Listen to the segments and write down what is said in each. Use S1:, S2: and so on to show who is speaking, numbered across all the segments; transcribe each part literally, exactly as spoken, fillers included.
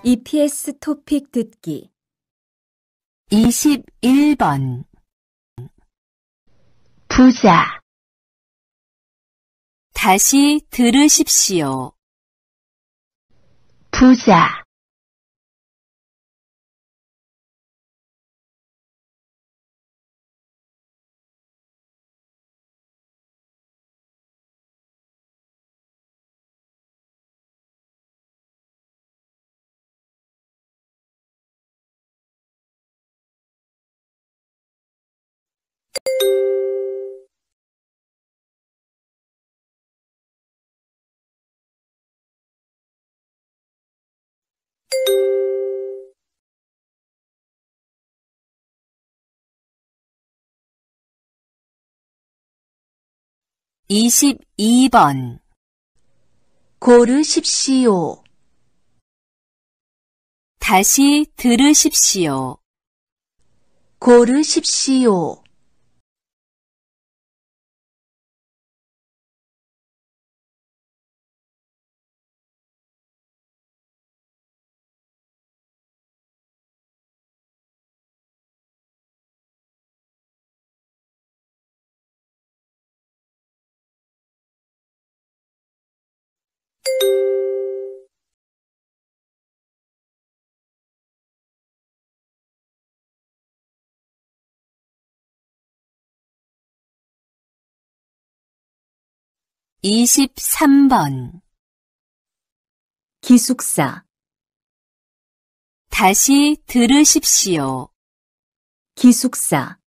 S1: 이피에스 토픽 듣기
S2: 이십일 번
S3: 부자
S2: 다시 들으십시오.
S3: 부자
S2: 이십이 번
S3: 고르십시오.
S2: 다시 들으십시오.
S3: 고르십시오.
S2: 이십삼 번
S1: 기숙사
S2: 다시 들으십시오.
S1: 기숙사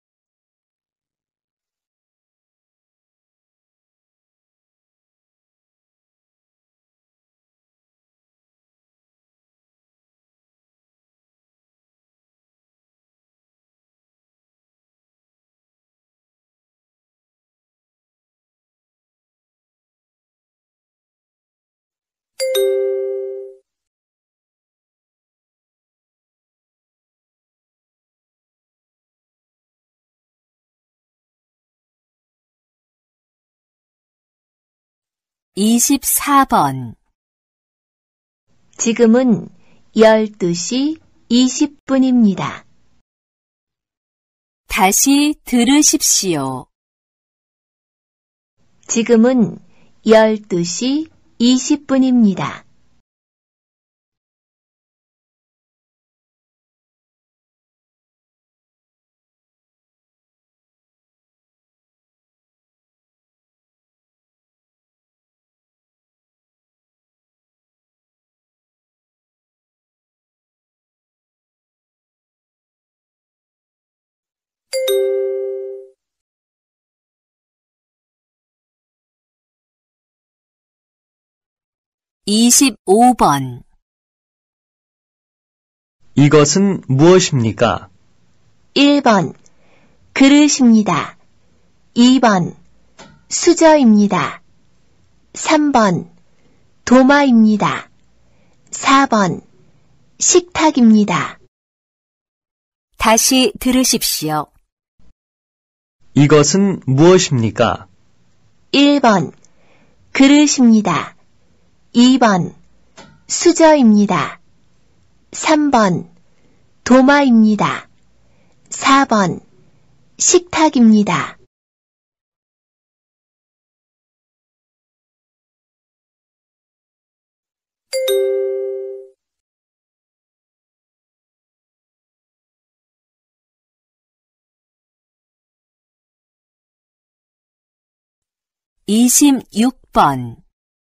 S2: 이십사 번
S3: 지금은 열두 시 이십 분입니다.
S2: 다시 들으십시오.
S3: 지금은 열두 시 이십 분입니다.
S2: 이십오 번
S4: 이것은 무엇입니까?
S3: 일 번 그릇입니다. 이 번 수저입니다. 삼 번 도마입니다. 사 번 식탁입니다.
S2: 다시 들으십시오.
S4: 이것은 무엇입니까?
S3: 일 번 그릇입니다. 이 번 수저입니다. 삼 번 도마입니다. 사 번 식탁입니다.
S2: 이십육 번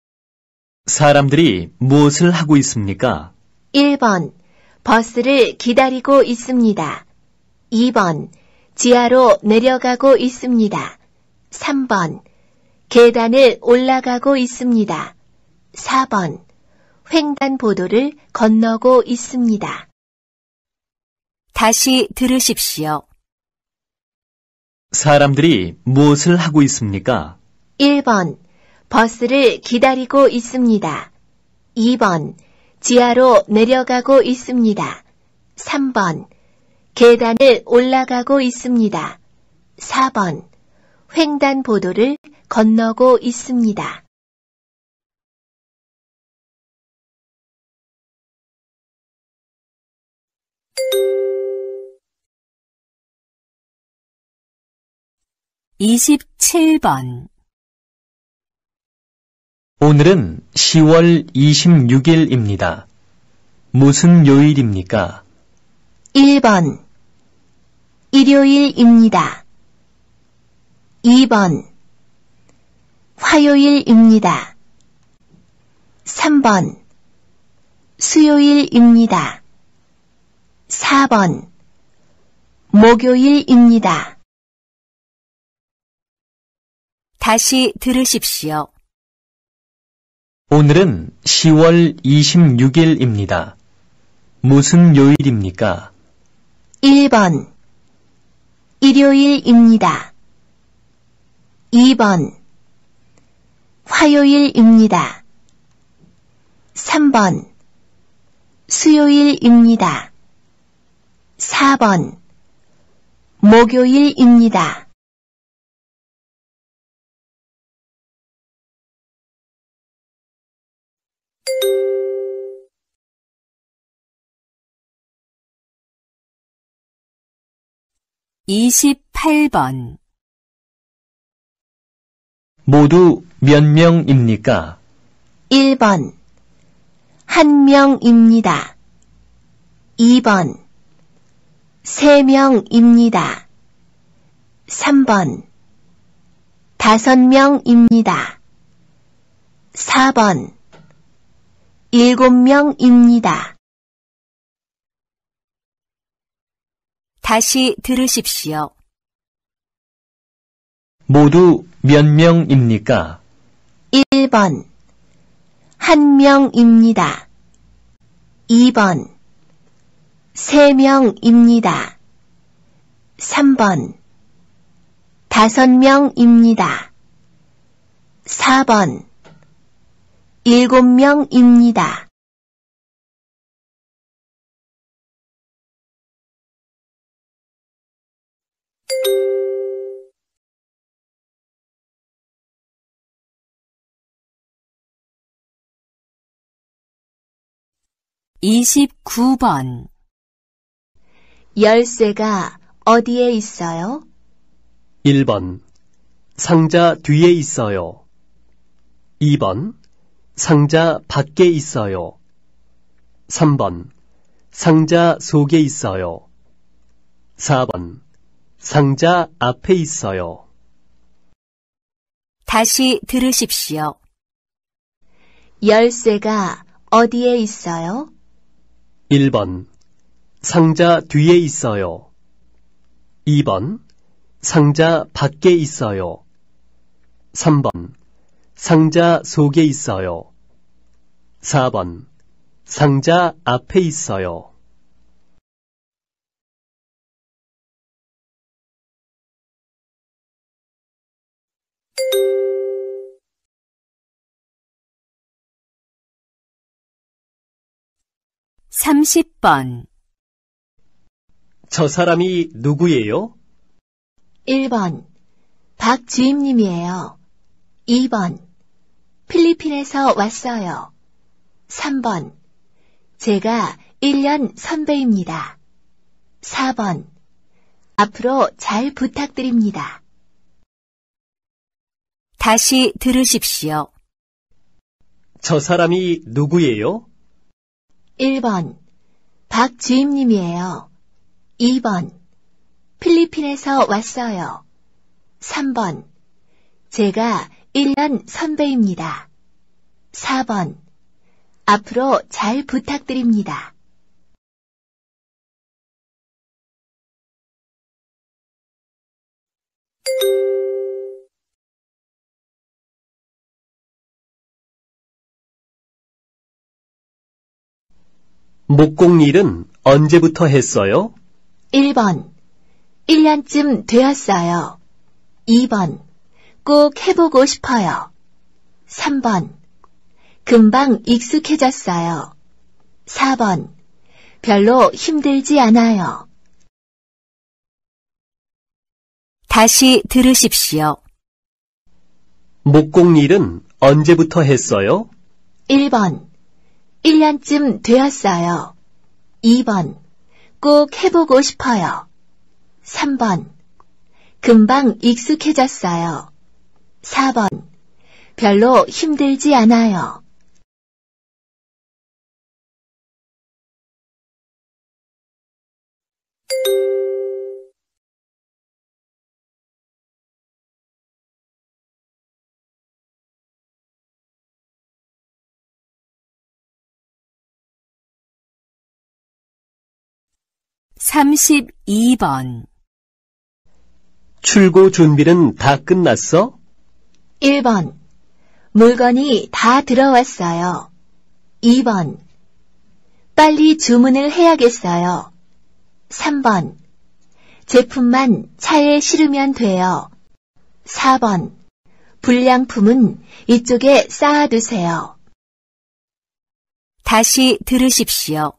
S4: 사람들이 무엇을 하고 있습니까?
S3: 일 번 버스를 기다리고 있습니다. 이 번 지하로 내려가고 있습니다. 삼 번 계단을 올라가고 있습니다. 사 번 횡단보도를 건너고 있습니다.
S2: 다시 들으십시오.
S4: 사람들이 무엇을 하고 있습니까?
S3: 일 번 버스를 기다리고 있습니다. 이 번 지하로 내려가고 있습니다. 삼 번 계단을 올라가고 있습니다. 사 번 횡단보도를 건너고 있습니다.
S2: 이십칠 번.
S4: 오늘은 시월 이십육일입니다. 무슨 요일입니까?
S3: 일 번 일요일입니다. 이 번 화요일입니다. 삼 번 수요일입니다. 사 번 목요일입니다.
S2: 다시 들으십시오.
S4: 오늘은 시월 이십육일입니다. 무슨 요일입니까?
S3: 일 번 일요일입니다. 이 번 화요일입니다. 삼 번 수요일입니다. 사 번 목요일입니다.
S2: 이십팔 번.
S4: 모두 몇 명입니까?
S3: 일 번 한 명입니다. 이 번 세 명입니다. 삼 번 다섯 명입니다. 사 번 일곱 명입니다.
S2: 다시 들으십시오.
S4: 모두 몇 명입니까?
S3: 일 번 한 명입니다. 이 번 세 명입니다. 삼 번 다섯 명입니다. 사 번 일곱 명입니다.
S2: 이십구 번.
S3: 열쇠가 어디에 있어요?
S5: 일 번 상자 뒤에 있어요. 이 번 상자 밖에 있어요. 삼 번 상자 속에 있어요. 사 번 상자 앞에 있어요.
S2: 다시 들으십시오.
S3: 열쇠가 어디에 있어요?
S5: 일 번 상자 뒤에 있어요. 이 번 상자 밖에 있어요. 삼 번 상자 속에 있어요. 사 번 상자 앞에 있어요.
S2: 삼십 번.
S5: 저 사람이 누구예요?
S3: 일 번 박 주임님이에요. 이 번 필리핀에서 왔어요. 삼 번 제가 일 년 선배입니다. 사 번 앞으로 잘 부탁드립니다.
S2: 다시 들으십시오.
S5: 저 사람이 누구예요?
S3: 일 번 박 주임님이에요. 이 번 필리핀에서 왔어요. 삼 번 제가 일 년 선배입니다. 사 번 앞으로 잘 부탁드립니다.
S5: 목공일은 언제부터 했어요?
S3: 일 번 일 년쯤 되었어요. 이 번 꼭 해보고 싶어요. 삼 번 금방 익숙해졌어요. 사 번 별로 힘들지 않아요.
S2: 다시 들으십시오.
S5: 목공일은 언제부터 했어요?
S3: 일 번 일 년쯤 되었어요. 이 번 꼭 해보고 싶어요. 삼 번. 금방 익숙해졌어요. 사 번. 별로 힘들지 않아요.
S2: 삼십이 번.
S5: 출고 준비는 다 끝났어?
S3: 일 번. 물건이 다 들어왔어요. 이 번. 빨리 주문을 해야겠어요. 삼 번. 제품만 차에 실으면 돼요. 사 번. 불량품은 이쪽에 쌓아두세요.
S2: 다시 들으십시오.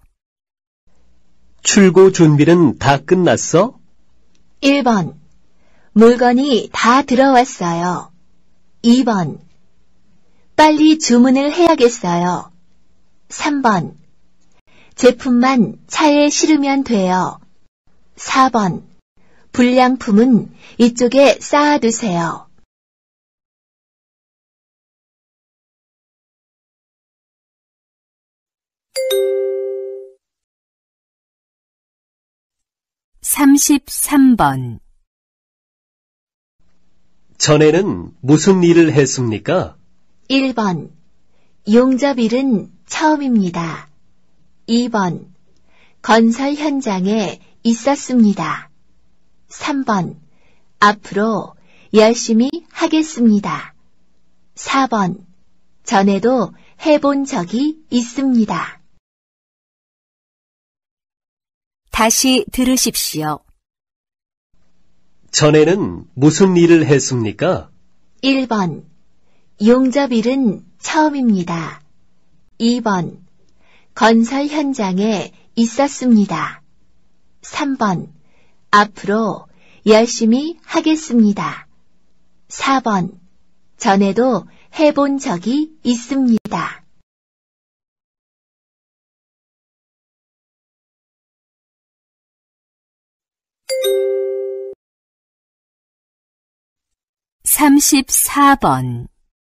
S5: 출고 준비는 다 끝났어?
S3: 일 번. 물건이 다 들어왔어요. 이 번. 빨리 주문을 해야겠어요. 삼 번. 제품만 차에 실으면 돼요. 사 번. 불량품은 이쪽에 쌓아두세요.
S2: 삼십삼 번.
S5: 전에는 무슨 일을 했습니까?
S3: 일 번. 용접일은 처음입니다. 이 번. 건설 현장에 있었습니다. 삼 번. 앞으로 열심히 하겠습니다. 사 번. 전에도 해본 적이 있습니다.
S2: 다시 들으십시오.
S5: 전에는 무슨 일을 했습니까?
S3: 일 번. 용접일은 처음입니다. 이 번. 건설 현장에 있었습니다. 삼 번. 앞으로 열심히 하겠습니다. 사 번. 전에도 해본 적이 있습니다.
S2: 삼십사 번.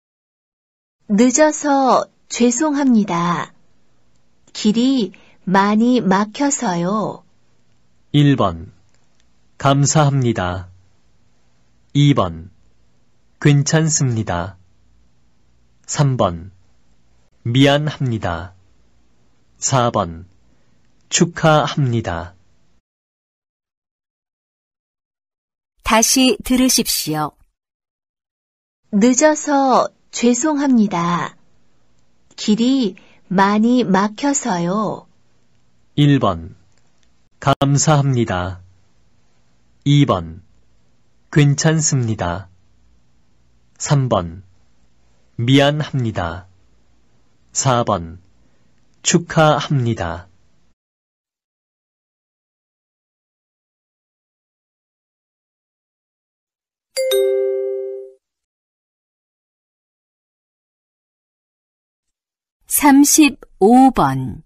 S3: 늦어서 죄송합니다. 길이 많이 막혀서요.
S4: 일 번. 감사합니다. 이 번. 괜찮습니다. 삼 번. 미안합니다. 사 번. 축하합니다.
S2: 다시 들으십시오.
S3: 늦어서 죄송합니다. 길이 많이 막혀서요.
S4: 일 번. 감사합니다. 이 번. 괜찮습니다. 삼 번. 미안합니다. 사 번. 축하합니다.
S2: 삼십오 번.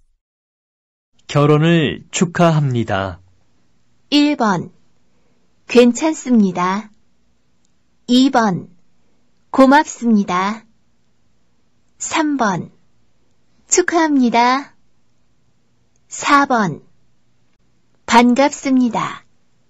S4: 결혼을 축하합니다.
S3: 일 번. 괜찮습니다. 이 번. 고맙습니다. 삼 번. 축하합니다. 사 번. 반갑습니다.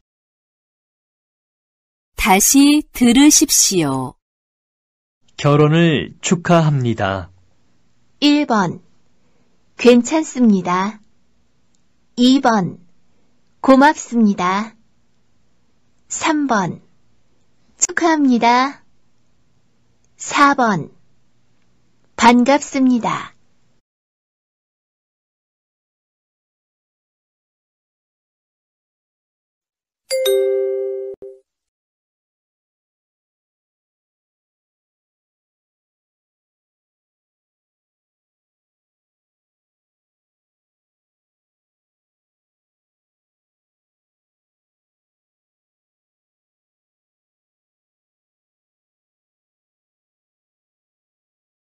S2: 다시 들으십시오.
S4: 결혼을 축하합니다.
S3: 일 번. 괜찮습니다. 이 번. 고맙습니다. 삼 번. 축하합니다. 사 번. 반갑습니다.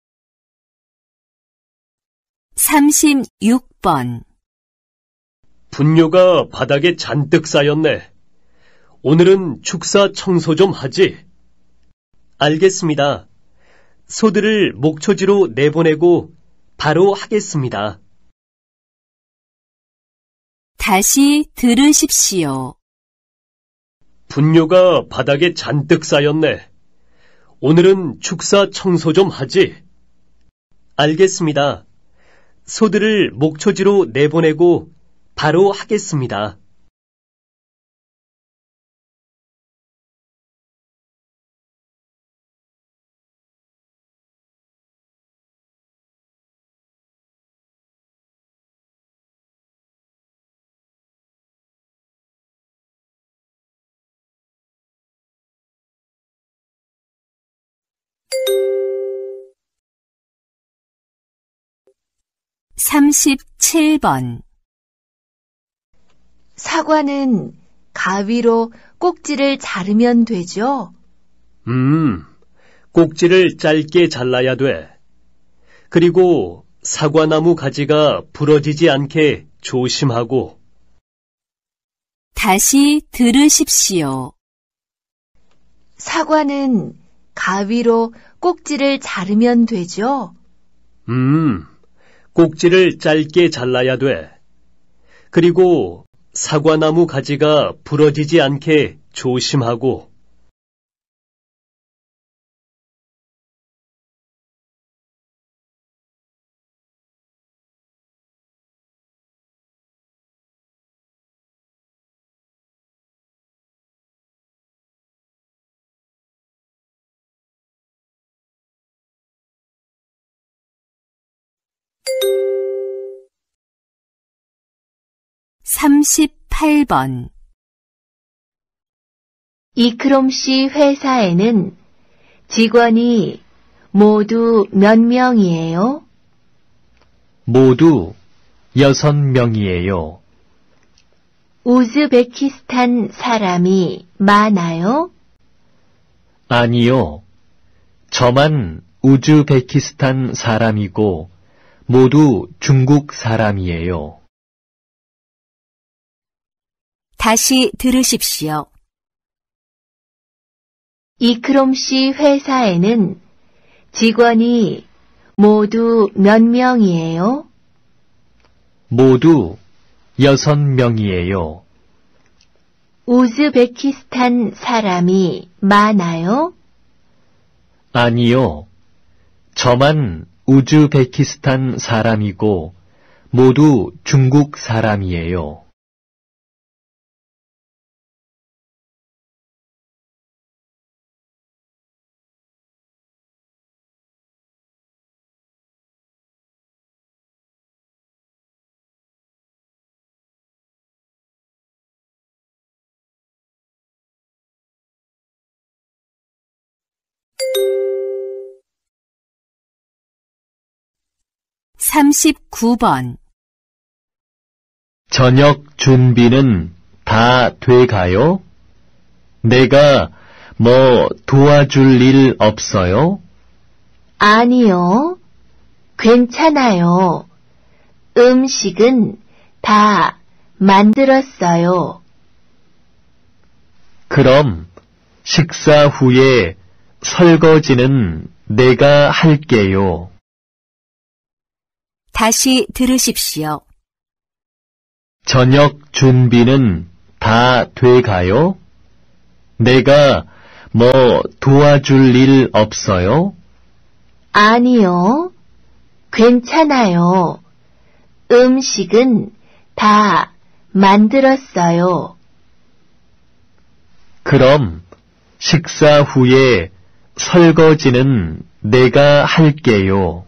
S2: 삼십육 번.
S5: 분뇨가 바닥에 잔뜩 쌓였네. 오늘은 축사 청소 좀 하지? 알겠습니다. 소들을 목초지로 내보내고 바로 하겠습니다.
S2: 다시 들으십시오.
S5: 분뇨가 바닥에 잔뜩 쌓였네. 오늘은 축사 청소 좀 하지? 알겠습니다. 소들을 목초지로 내보내고 바로 하겠습니다.
S2: 삼십칠 번.
S3: 사과는 가위로 꼭지를 자르면 되죠?
S5: 음, 꼭지를 짧게 잘라야 돼. 그리고 사과나무 가지가 부러지지 않게 조심하고.
S2: 다시 들으십시오.
S3: 사과는 가위로 꼭지를 자르면 되죠?
S5: 음, 꼭지를 짧게 잘라야 돼. 그리고 사과나무 가지가 부러지지 않게 조심하고.
S2: 삼십팔 번.
S3: 이크롬 씨 회사에는 직원이 모두 몇 명이에요?
S4: 모두 여섯 명이에요.
S3: 우즈베키스탄 사람이 많아요?
S4: 아니요. 저만 우즈베키스탄 사람이고 모두 중국 사람이에요.
S2: 다시 들으십시오.
S3: 이크롬 씨 회사에는 직원이 모두 몇 명이에요?
S4: 모두 여섯 명이에요.
S3: 우즈베키스탄 사람이 많아요?
S4: 아니요. 저만 우즈베키스탄 사람이고 모두 중국 사람이에요.
S2: 삼십구 번.
S4: 저녁 준비는 다 돼가요? 내가 뭐 도와줄 일 없어요?
S3: 아니요. 괜찮아요. 음식은 다 만들었어요.
S4: 그럼 식사 후에 설거지는 내가 할게요.
S2: 다시 들으십시오.
S4: 저녁 준비는 다 돼가요? 내가 뭐 도와줄 일 없어요?
S3: 아니요. 괜찮아요. 음식은 다 만들었어요.
S4: 그럼 식사 후에 설거지는 내가 할게요.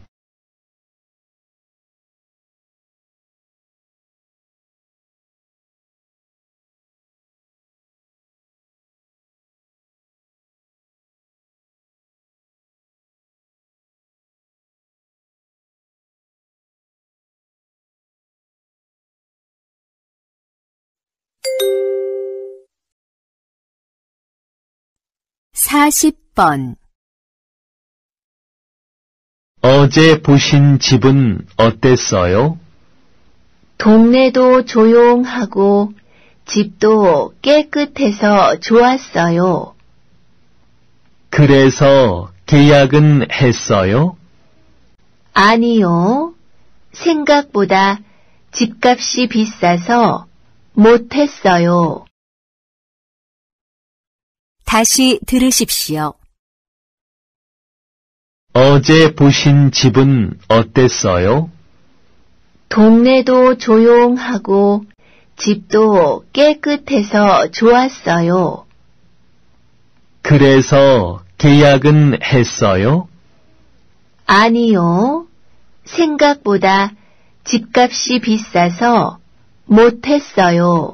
S2: 사십 번.
S4: 어제 보신 집은 어땠어요?
S3: 동네도 조용하고 집도 깨끗해서 좋았어요.
S4: 그래서 계약은 했어요?
S3: 아니요. 생각보다 집값이 비싸서 못했어요.
S2: 다시 들으십시오.
S4: 어제 보신 집은 어땠어요?
S3: 동네도 조용하고 집도 깨끗해서 좋았어요.
S4: 그래서 계약은 했어요?
S3: 아니요. 생각보다 집값이 비싸서 못했어요.